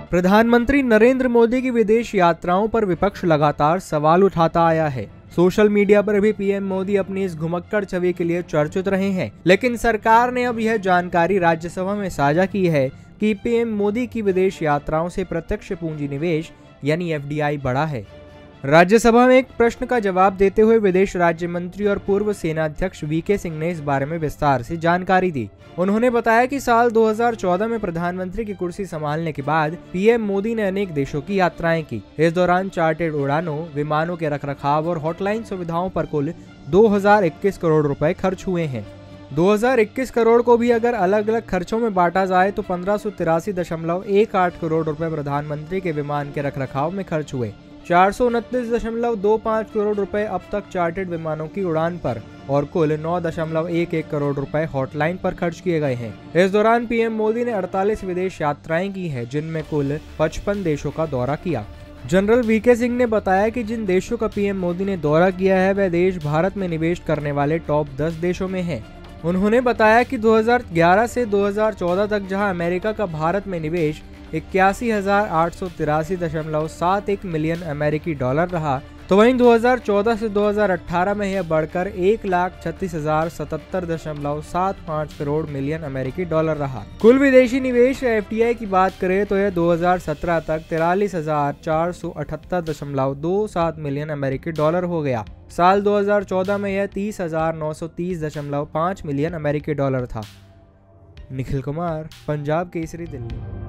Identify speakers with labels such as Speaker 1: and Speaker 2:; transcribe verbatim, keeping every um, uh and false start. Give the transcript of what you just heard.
Speaker 1: प्रधानमंत्री नरेंद्र मोदी की विदेश यात्राओं पर विपक्ष लगातार सवाल उठाता आया है। सोशल मीडिया पर भी पीएम मोदी अपनी इस घुमक्कड़ छवि के लिए चर्चित रहे हैं, लेकिन सरकार ने अब यह जानकारी राज्यसभा में साझा की है कि पीएम मोदी की विदेश यात्राओं से प्रत्यक्ष पूंजी निवेश यानी एफ डी आई बढ़ा है। राज्यसभा में एक प्रश्न का जवाब देते हुए विदेश राज्य मंत्री और पूर्व सेनाध्यक्ष वी के सिंह ने इस बारे में विस्तार से जानकारी दी। उन्होंने बताया कि साल दो हज़ार चौदह में प्रधानमंत्री की कुर्सी संभालने के बाद पीएम मोदी ने अनेक देशों की यात्राएं की। इस दौरान चार्टर्ड उड़ानों, विमानों के रखरखाव और हॉटलाइन सुविधाओं पर कुल दो हज़ार इक्कीस करोड़ रुपए खर्च हुए हैं। दो हज़ार इक्कीस करोड़ को भी अगर अलग अलग खर्चों में बांटा जाए तो पंद्रह सौ तिरासी दशमलव एक आठ करोड़ रुपए प्रधानमंत्री के विमान के रखरखाव में खर्च हुए। चार सौ उनतीस दशमलव दो पाँच करोड़ रुपए अब तक चार्टर्ड विमानों की उड़ान पर और कुल नौ दशमलव एक एक करोड़ रुपए हॉटलाइन पर खर्च किए गए हैं। इस दौरान पीएम मोदी ने अड़तालीस विदेश यात्राएं की हैं, जिनमें कुल पचपन देशों का दौरा किया। जनरल वी के सिंह ने बताया कि जिन देशों का पीएम मोदी ने दौरा किया है वह देश भारत में निवेश करने वाले टॉप दस देशों में हैं। उन्होंने बताया कि दो हज़ार ग्यारह से दो हज़ार चौदह तक जहां अमेरिका का भारत में निवेश इक्यासी हजार आठ सौ तिरासी दशमलव सात एक मिलियन अमेरिकी डॉलर रहा, तो वहीं दो हज़ार चौदह से दो हज़ार अठारह में यह बढ़कर एक लाख छत्तीस हजार सतहत्तर दशमलव सात पाँच करोड़ मिलियन अमेरिकी डॉलर रहा। कुल विदेशी निवेश एफ डी आई की बात करें तो यह दो हज़ार सत्रह तक तिरालीस हजार चार सौ अठहत्तर दशमलव दो सात मिलियन अमेरिकी डॉलर हो गया। साल दो हज़ार चौदह में यह तीस हजार नौ सौ तीस दशमलव पाँच मिलियन अमेरिकी डॉलर था। निखिल कुमार, पंजाब केसरी, दिल्ली।